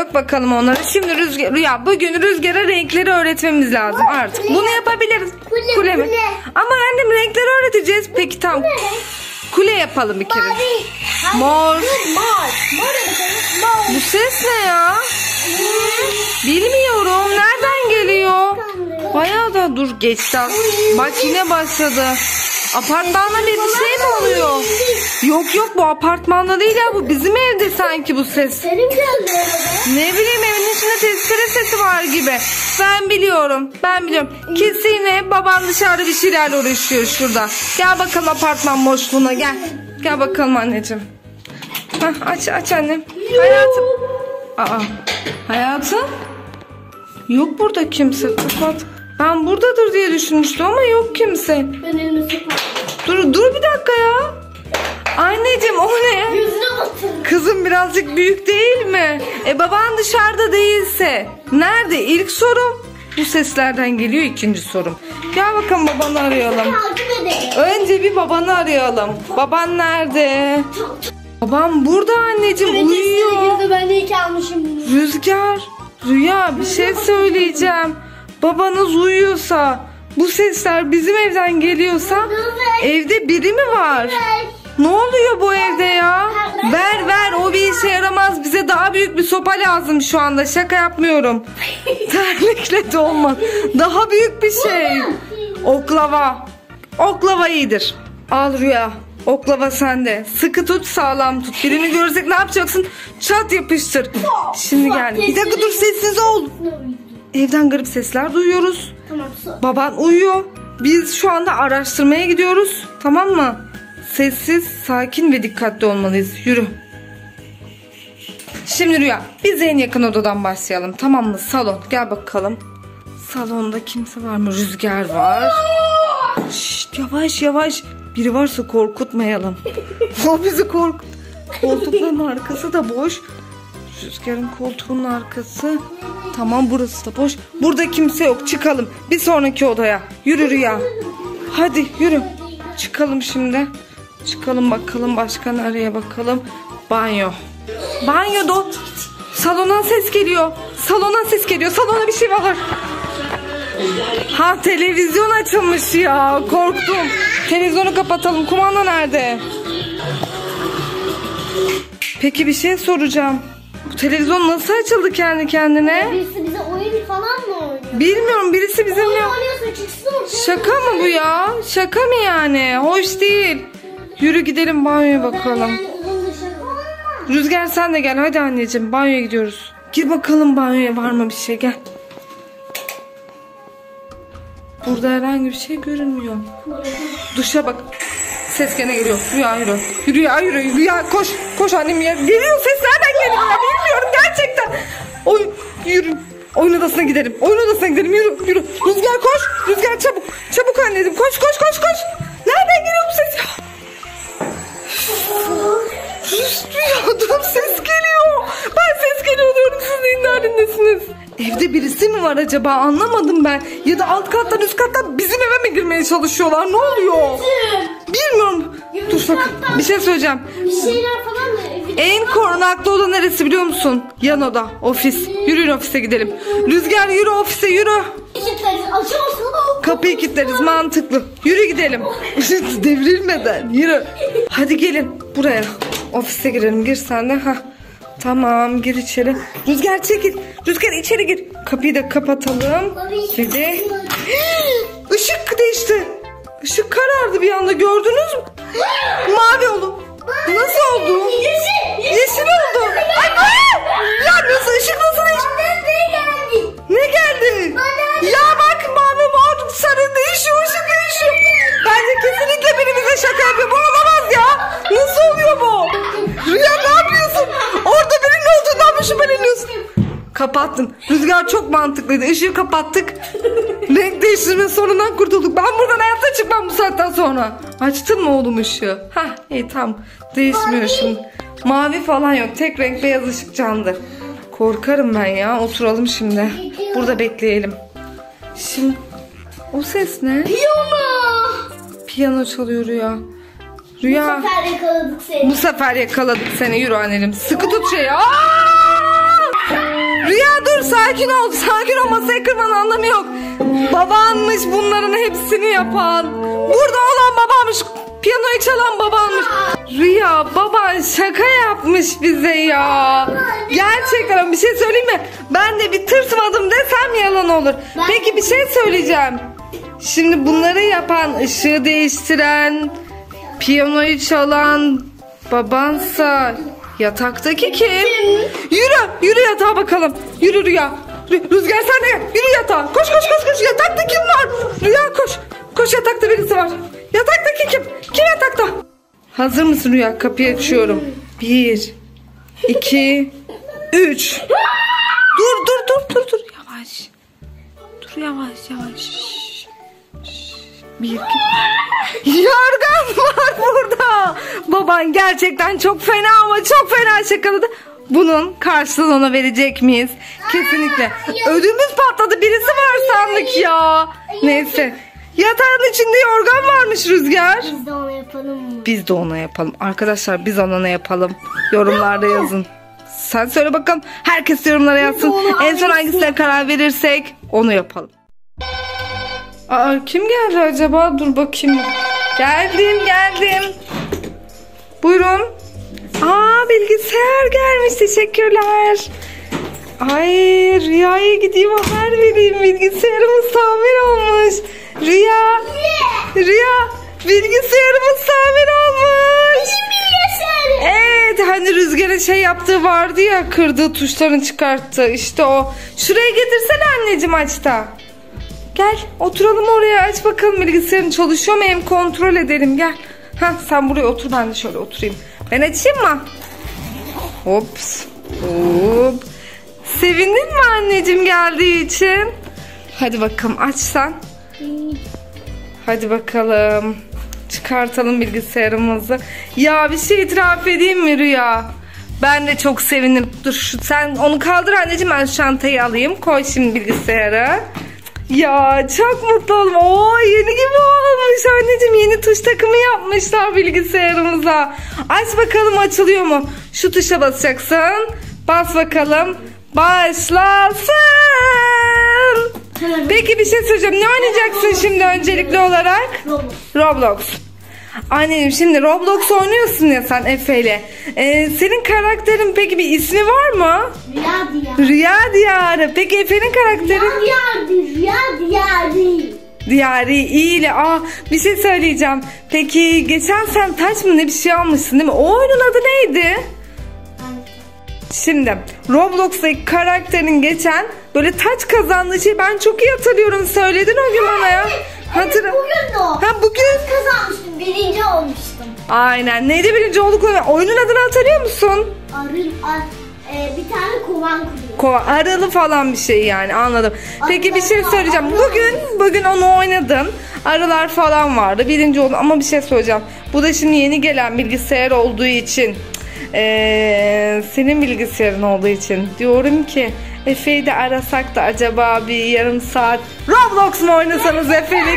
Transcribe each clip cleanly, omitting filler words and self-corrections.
Dök bakalım onları. Şimdi Rüya bugün Rüzgar'a renkleri öğretmemiz lazım artık. Bunu yapabiliriz. Kule mi? Ama annem renkleri öğreteceğiz. Peki tamam. Kule yapalım bir kere. Mor. Bu ses ne ya? Bilmiyorum. Nereden geliyor? Bayağı da dur geçti. Bak yine başladı. Apartmanda bir şey mi oluyor? Yok bu apartmanda değil ya, bu bizim evde sanki bu ses. Ne bileyim, evin içinde testere sesi var gibi. Ben biliyorum. Kesin yine babam dışarıda bir şeylerle uğraşıyor şurada. Gel bakalım apartman boşluğuna gel. Gel bakalım anneciğim. Hah, aç annem. Hayatım. Hayatım. Yok burada kimse. Kapat. Ben buradadır diye düşünmüştüm ama yok kimse. Ben elimi sıkmadım. Dur bir dakika ya. Anneciğim o ne? Yüzüne batırdım. Kızım birazcık büyük değil mi? Baban dışarıda değilse nerede? İlk sorum. Bu seslerden geliyor, ikinci sorum. Gel bakalım babanı arayalım. Önce bir babanı arayalım. Baban nerede? Babam burada anneciğim, uyuyor. Ben de iki almışım. Rüzgar, Rüya bir şey söyleyeceğim. Babanız uyuyorsa, bu sesler bizim evden geliyorsa evde biri mi var? Ne oluyor bu evde ya? Ver, o bir işe yaramaz. Bize daha büyük bir sopa lazım şu anda. Şaka yapmıyorum. Terlikle de olmaz. Daha büyük bir şey. Oklava iyidir. Al Rüya. Oklava sende. Sıkı tut, sağlam tut. Birini görsek ne yapacaksın? Çat yapıştır. Şimdi gel. Bir dakika dur, sessiz ol. Evden garip sesler duyuyoruz. Tamam. Baban uyuyor. Biz şu anda araştırmaya gidiyoruz. Tamam mı? Sessiz, sakin ve dikkatli olmalıyız. Yürü. Şimdi Rüya, biz en yakın odadan başlayalım. Tamam mı? Salon. Gel bakalım. Salonda kimse var mı? Rüzgar var. Şşt, yavaş. Biri varsa korkutmayalım. O bizi korkut. Koltukların arkası da boş. Rüzgar'ın koltuğunun arkası. Tamam, burası da boş. Burada kimse yok. Çıkalım. Bir sonraki odaya. Yürü Rüya. Hadi yürü. Çıkalım şimdi. Çıkalım bakalım, başka nereye bakalım. Banyoda. Salona ses geliyor. Salona bir şey var. Ha, televizyon açılmış ya. Korktum. Televizyonu kapatalım. Kumanda nerede? Peki bir şey soracağım. Bu televizyon nasıl açıldı kendi kendine? Birisi bize oyun falan mı oynuyor? Bilmiyorum, birisi bizimle... Oynuyorsa çıksın. Şaka mı bu ya? Şaka mı yani? Hoş değil. Yürü gidelim banyoya bakalım. Rüzgar sen de gel hadi anneciğim, banyoya gidiyoruz. Gir bakalım banyoya, var mı bir şey, gel. Burada herhangi bir şey görünmüyor. Duşa bak. Ses gene geliyor. Rüya yürü. Rüya koş annem ya. Geliyor, ses nereden geliyor ya? Bilmiyorum gerçekten. Yürü. Oyun odasına gidelim. Yürü. Rüzgar koş. Rüzgar çabuk anneciğim. Koş. Nereden geliyor bu ses ya? Rüyadan ses geliyor. Ben ses geliyor diyorum, siz neyin halindesiniz? Evde birisi mi var acaba, anlamadım ben. Ya da alt kattan üst kattan bizim eve mi girmeye çalışıyorlar, ne oluyor? Bilmiyorum. Dur sakın, bir şey söyleyeceğim. Bir şeyler falan mı? En korunaklı oda neresi biliyor musun? Yan oda, ofis. Yürüyün ofise gidelim. Rüzgar yürü ofise, yürü. Kapıyı kilitleriz, mantıklı. Yürü gidelim. Devrilmeden yürü. Hadi gelin buraya. Ofise girelim, gir sen de. Tamam, gir içeri. Rüzgar çekil. Rüzgar içeri gir. Kapıyı da kapatalım. Şimdi Işık değişti. Işık karardı bir anda, gördünüz mü? Mavi oldu. Nasıl oldu? Yeşil oldu. Ya nasıl, ışık nasıl değişti? Ne geldi? Ya bak, mavi mor sarı değişiyor, ışık değişiyor. Bence kesinlikle biri bize şaka yapıyor. Bu olamaz ya. Nasıl oluyor bu? Rüya ne yapıyorsun? Orada birinin olduğundan mı şüpheleniyorsun? Kapattın. Rüzgar çok mantıklıydı. Işığı kapattık. Renk değiştirme sorundan kurtulduk. Ben buradan hayatta çıkmam bu saatten sonra. Açtın mı oğlum ışığı? İyi tamam. Değişmiyor şimdi. Mavi falan yok. Tek renk beyaz ışık candır. Korkarım ben ya. Oturalım şimdi. Burada bekleyelim. Şimdi o ses ne? Piyano çalıyor Rüya. Rüya. Bu sefer yakaladık seni. Yürü annelim. Sıkı tut şeyi. sakin ol. Sakin ol, masayı kırmanın anlamı yok. Babanmış bunların hepsini yapan. Burada olan babanmış. Piyanoyu çalan babanmış. Rüya, baban şaka yapmış bize ya. Gerçekten bir şey söyleyeyim mi? Ben de bir tırsmadım desem yalan olur. Peki bir şey söyleyeceğim. Şimdi bunları yapan, ışığı değiştiren, piyanoyu çalan babansa yataktaki kim? Yürü yatağa bakalım. Yürü Rüya. Rüzgar sen de yürü yatağa. Koş. Yatakta kim var? Rüya koş. Koş, yatakta birisi var. Yataktaki kim? Kim yatakta? Hazır mısın Rüya? Kapıyı açıyorum. 1, 2, 3. Dur. Yavaş. Dur yavaş. 1, 2. Yorgan var burada. Baban gerçekten çok fena ama çok fena şakaladı. Bunun karşılığını ona verecek miyiz? Kesinlikle. Ödümüz patladı. Birisi var sandık ya. Neyse. Yatağın içinde yorgan varmış Rüzgar. Biz de onu yapalım mı? Biz de ona yapalım. Arkadaşlar biz ona ne yapalım? Yorumlarda yazın. Sen söyle bakalım. Herkes yorumlara yazsın. En son hangisine karar verirsek onu yapalım. Aa, kim geldi acaba? Dur bakayım. Geldim. Buyurun. Aa, bilgisayar gelmiş. Teşekkürler. Ay, Rüya'ya gideyim haber vereyim. Bilgisayarımız tamir olmuş. Rüya, bilgisayarımız tamir olmuş. Evet, hani Rüzgar'ın şey yaptığı vardı ya, kırdığı tuşlarını çıkarttı. İşte o. Şuraya getirsene anneciğim, aç da. Gel oturalım oraya, aç bakalım bilgisayarın çalışıyor mu, hem kontrol edelim, gel. Hah, sen buraya otur, ben de şöyle oturayım. Ben açayım mı? Hop. Sevindin mi anneciğim geldiği için? Hadi bakalım, aç sen. Hadi bakalım. Çıkartalım bilgisayarımızı. Ya bir şey itiraf edeyim mi Rüya? Ben de çok sevindim. Dur sen onu kaldır anneciğim, ben şu çantayı alayım. Koy şimdi bilgisayara. Ya çok mutlu oldum. Oo, yeni gibi olmuş anneciğim. Yeni tuş takımı yapmışlar bilgisayarımıza. Aç bakalım, açılıyor mu? Şu tuşa basacaksın. Bas bakalım. Başlasın. Peki bir şey söyleyeceğim. Ne oynayacaksın şimdi öncelikli olarak? Roblox. Anneciğim şimdi Roblox oynuyorsun ya sen Efe'yle. Senin karakterin peki bir ismi var mı? Rüya Diyarı. Peki Efe'nin karakteri? Rüya Diyarı. Diyarı iyi. Bir şey söyleyeceğim. Peki geçen sen taç mı ne bir şey almışsın değil mi? O oyunun adı neydi? Şimdi Roblox'taki karakterin geçen böyle taç kazandığı şeyi ben çok iyi hatırlıyorum. Söyledin o gün bana ya. Bugün de o. Ha, bugün Kazanmıştım. Birinci olmuştum. aynen. Neydi birinci olduk? Oyunun adını hatırlıyor musun? Bir tane kovan kuruyor. Kova, arılı falan bir şey yani, anladım. Peki bir şey söyleyeceğim. Bugün onu oynadın. Arılar falan vardı. Birinci oldun ama bir şey söyleyeceğim. Bu da şimdi yeni gelen bilgisayar olduğu için, senin bilgisayarın olduğu için diyorum ki Efe'yi de arasak da acaba bir yarım saat Roblox mu oynasanız Efe'yle?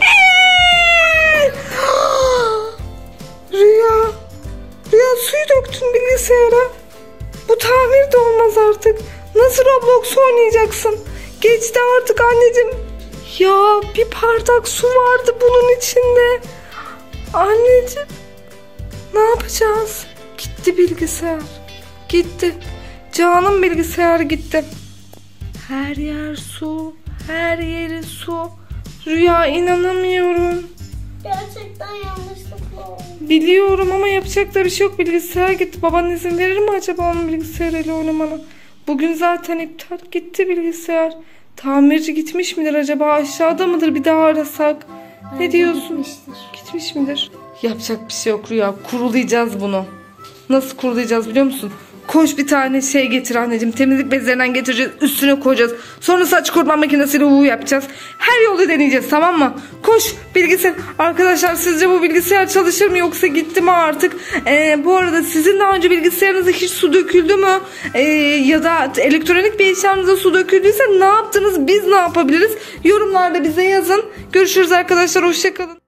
Rüya suyu döktün bilgisayara. Bu tamir de olmaz artık. Nasıl Roblox oynayacaksın? Geçti artık anneciğim. Ya bir bardak su vardı bunun içinde. Anneciğim ne yapacağız? Gitti bilgisayar. Gitti. Canım bilgisayar gitti. Her yer su. Her yeri su. Rüya inanamıyorum. Gerçekten yanlışlıkla oldu. Biliyorum ama yapacak da bir şey yok. Bilgisayar gitti. Baban izin verir mi acaba onun bilgisayarıyla oynamana? Bugün zaten iptal, gitti bilgisayar. Tamirci gitmiş midir acaba? Aşağıda mıdır? Bir daha arasak. Ne diyorsun? Gitmiş midir? Yapacak bir şey yok Rüya. Kurulayacağız bunu. Nasıl kurulayacağız biliyor musun? Koş bir tane şey getir anneciğim. Temizlik bezlerinden getireceğiz. Üstüne koyacağız. Sonra saç kurutma makinesiyle yapacağız. Her yolu deneyeceğiz, tamam mı? Koş bilgisayar. Arkadaşlar sizce bu bilgisayar çalışır mı yoksa gitti mi artık? Bu arada sizin daha önce bilgisayarınıza hiç su döküldü mü? Ya da elektronik bir eşyanıza su döküldüyse ne yaptınız? Biz ne yapabiliriz? Yorumlarda bize yazın. Görüşürüz arkadaşlar. Hoşça kalın.